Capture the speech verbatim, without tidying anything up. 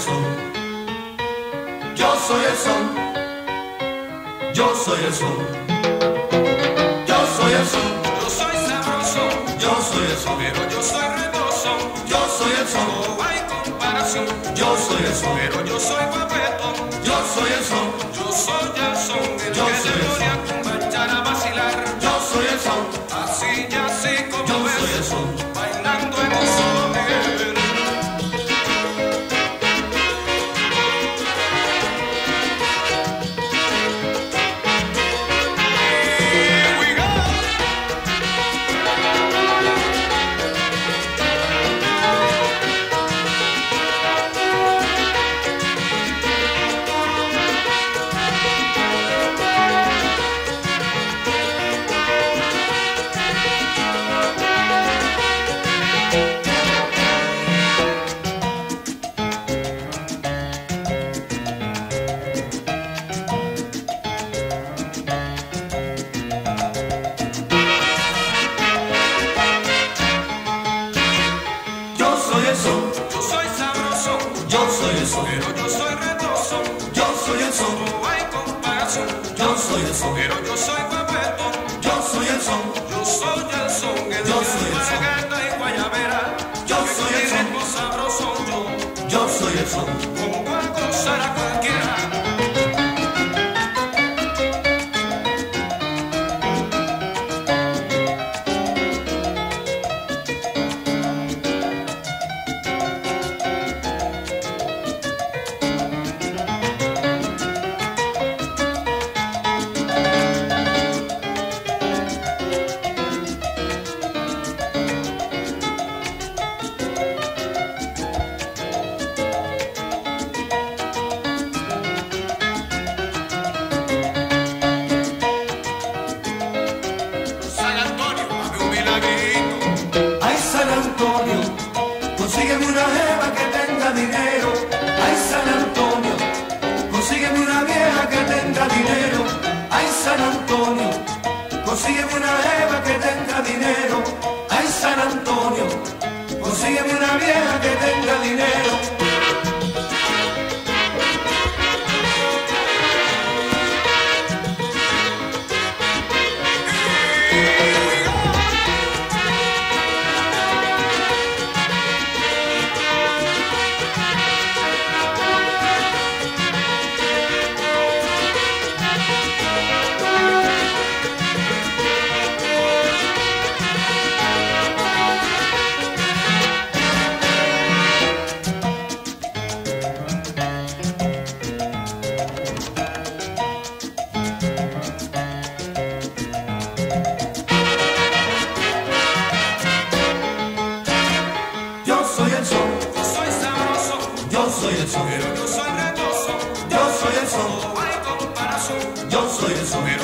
sol, yo soy el sol, yo soy el sol, yo soy el sol, Yo soy sabroso, yo soy el sol, pero yo soy redoso. yo soy el sol, No hay comparación, yo soy el sol, pero yo soy guapetón. yo soy el sol, Yo soy el son, el Yo que soy te el pone a comenzar a vacilar. yo soy el sol, Así y así como yo ves, soy el sol. bailando en un solo nivel. Here we go. Yo soy el sol, Yo soy sabroso, yo soy el sol, pero yo soy redoso. yo soy el sol, No hay comparación, yo soy el sol, pero yo soy guapetón. yo soy el sol, Yo soy el son, el Yo que soy el son. maragata y guayabera. Yo Que soy con el mi son. ritmo sabroso yo yo soy el sol. pongo a gozar a cualquiera. San Antonio, dame un milagrito. Ay, San Antonio, consígueme una jeva que tenga dinero. Ay, San Antonio, consígueme una vieja que tenga dinero. Ay, San Antonio, consígueme una jeva que tenga dinero. Ay, San Antonio, consígueme una vieja que tenga dinero. Yo soy el sol, Yo soy sabroso, yo soy el sol, pero yo soy redoso. yo soy el sol, No hay comparación, yo soy el sol,